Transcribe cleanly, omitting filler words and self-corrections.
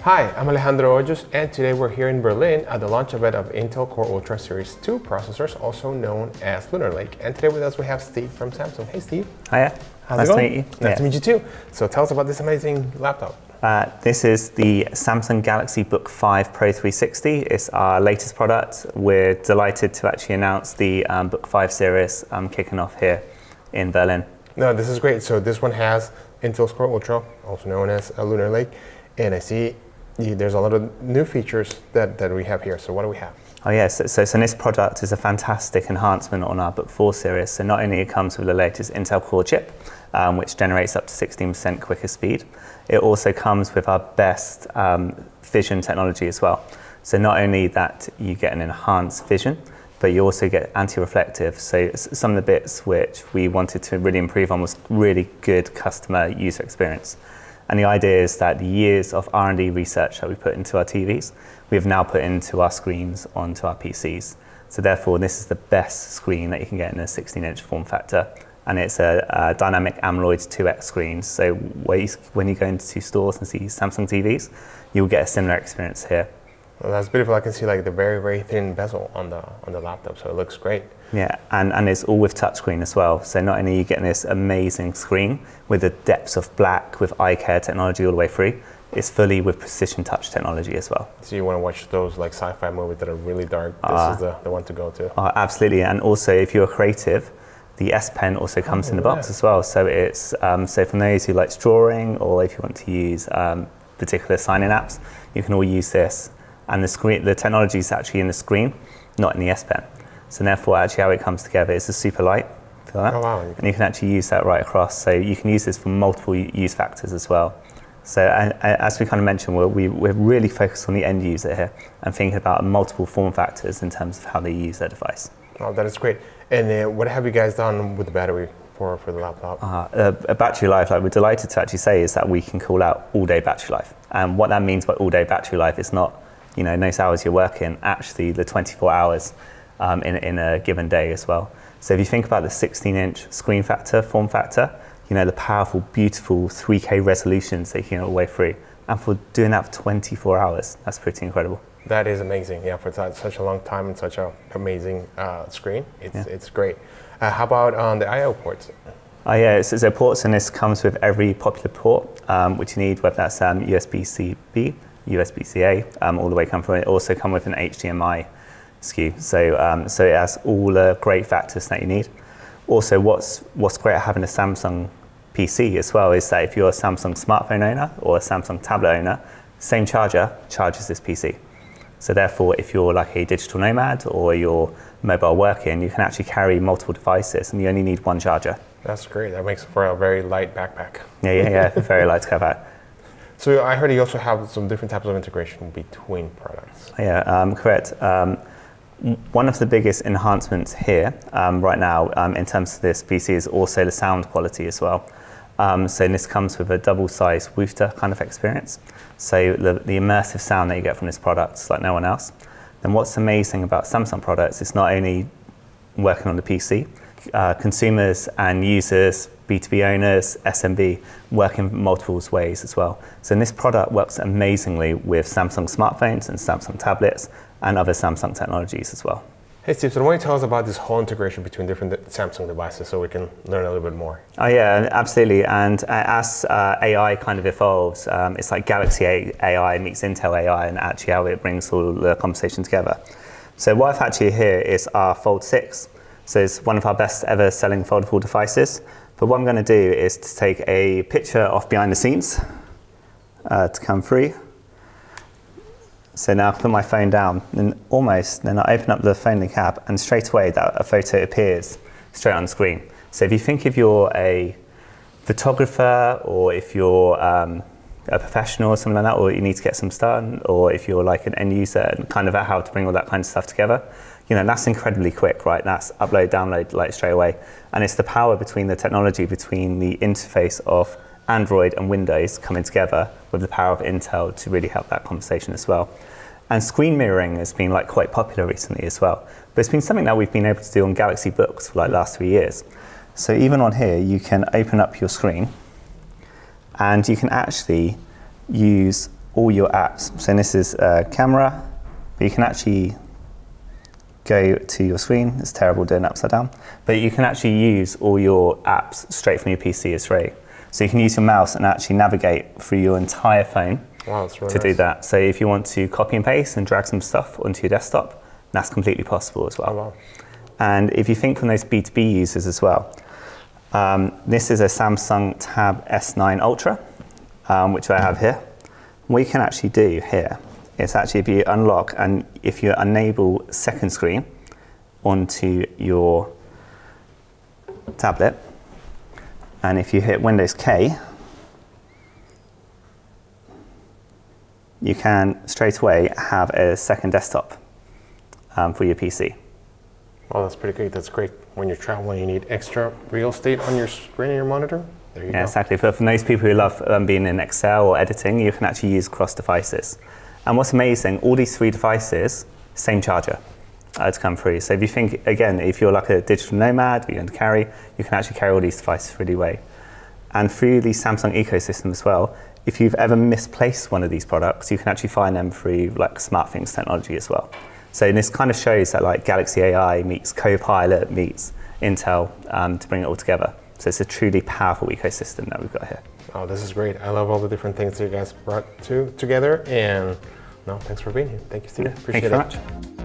Hi, I'm Alejandro Hoyos, and today we're here in Berlin at the launch event of Intel Core Ultra Series 2 processors, also known as Lunar Lake. And today with us we have Steve from Samsung. Hey Steve. Hiya. How's nice it going? to meet you. Nice to meet you too. So tell us about this amazing laptop. This is the Samsung Galaxy Book5 Pro 360. It's our latest product. We're delighted to actually announce the Book5 series kicking off here in Berlin. No, this is great. So this one has Intel's Core Ultra, also known as Lunar Lake. And I see there's a lot of new features that we have here. So what do we have? Oh yes, so this product is a fantastic enhancement on our Book4 series. So not only it comes with the latest Intel Core chip, which generates up to 16% quicker speed, it also comes with our best vision technology as well. So not only that you get an enhanced vision, but you also get anti-reflective. So some of the bits which we wanted to really improve on was really good customer user experience. And the idea is that the years of R&D research that we put into our TVs, we have now put into our screens onto our PCs. So therefore, this is the best screen that you can get in a 16-inch form factor. And it's a dynamic AMOLED 2X screen. So when you go into stores and see Samsung TVs, you'll get a similar experience here. Well, that's beautiful. I can see like the very, very thin bezel on the laptop, so it looks great. Yeah, and it's all with touchscreen as well. So not only are you getting this amazing screen with the depths of black with eye care technology all the way through, it's fully with precision touch technology as well. So you want to watch those like sci-fi movies that are really dark, this is the one to go to. Absolutely, and also if you're creative, the S Pen also comes in the box as well. So it's so for those who like drawing, or if you want to use particular sign-in apps, you can all use this. And the technology is actually in the screen, not in the S Pen. So therefore, actually, how it comes together is a super light. Feel that? Oh, wow. And you can actually use that right across. So you can use this for multiple use factors as well. So as we kind of mentioned, we're really focused on the end user here and thinking about multiple form factors in terms of how they use their device. Oh, that is great. And what have you guys done with the battery for the laptop? A battery life, like we're delighted to actually say, is that we can call out all-day battery life. And what that means by all-day battery life is not, those hours you're working, actually the 24 hours in a given day as well. So if you think about the 16-inch screen factor, form factor, the powerful, beautiful 3K resolutions that you can get all the way through. And for doing that for 24 hours, that's pretty incredible. That is amazing. Yeah, for such a long time and such an amazing screen, it's great. How about on the I/O ports? Yeah, so ports, and this comes with every popular port which you need, whether that's USB-C-B, USB-C-A, all the way come from it. Also come with an HDMI SKU, so it has all the great factors that you need. Also, what's great at having a Samsung PC as well is that if you're a Samsung smartphone owner or a Samsung tablet owner, same charger charges this PC. So therefore, if you're like a digital nomad or you're mobile working, you can actually carry multiple devices and you only need one charger. That's great. That makes for a very light backpack. Yeah, very light to have out. So I heard you also have some different types of integration between products. Yeah, correct. One of the biggest enhancements here right now in terms of this PC is also the sound quality as well. So this comes with a double-sized woofer kind of experience. So the immersive sound that you get from this product is like no one else. And what's amazing about Samsung products is not only working on the PC, consumers and users, B2B owners, SMB, work in multiple ways as well. So this product works amazingly with Samsung smartphones and Samsung tablets and other Samsung technologies as well. Hey Steve, so why don't you tell us about this whole integration between different Samsung devices so we can learn a little bit more? Oh yeah, absolutely. And as AI kind of evolves, it's like Galaxy AI meets Intel AI and actually how it brings all the conversation together. So what I've actually here is our Fold 6. So it's one of our best ever selling foldable devices. But what I'm going to do is to take a picture of behind the scenes to come through. So now I put my phone down, and then I open up the phone link app, and straight away a photo appears straight on screen. So if you think if you're a photographer, or if you're a professional or something like that, or you need to get some done, or if you're like an end user and kind of how to bring all that kind of stuff together, that's incredibly quick, right? That's upload, download like straight away. And it's the power between the technology, between the interface of Android and Windows coming together with the power of Intel to really help that conversation as well. And screen mirroring has been like quite popular recently as well. But it's been something that we've been able to do on Galaxy Books for like the last 3 years. So even on here, you can open up your screen and you can actually use all your apps. So this is camera, but you can actually go to your screen. It's terrible doing it upside down, but you can actually use all your apps straight from your PC as free. So you can use your mouse and actually navigate through your entire phone. Wow, that's really to nice. do that. So if you want to copy and paste and drag some stuff onto your desktop, that's completely possible as well. Oh, wow. And if you think on those B2B users as well, this is a Samsung Tab S9 Ultra, which I have here. What you can actually do here is actually if you unlock and if you enable second screen onto your tablet, and if you hit Windows K, you can straight away have a second desktop for your PC. Oh, that's pretty great. That's great. When you're traveling, you need extra real estate on your screen and your monitor. There you go. Exactly. For those people who love being in Excel or editing, you can actually use cross devices. And what's amazing, all these 3 devices, same charger to come through. So if you think, again, if you're like a digital nomad, you're going to carry, you can actually carry all these devices really well. And through the Samsung ecosystem as well, if you've ever misplaced one of these products, you can actually find them through like SmartThings technology as well. So this kind of shows that like Galaxy AI meets Copilot meets Intel to bring it all together. So it's a truly powerful ecosystem that we've got here. Oh, this is great. I love all the different things that you guys brought together. And no, thanks for being here. Thank you, Steve. Appreciate it. Thank you very much.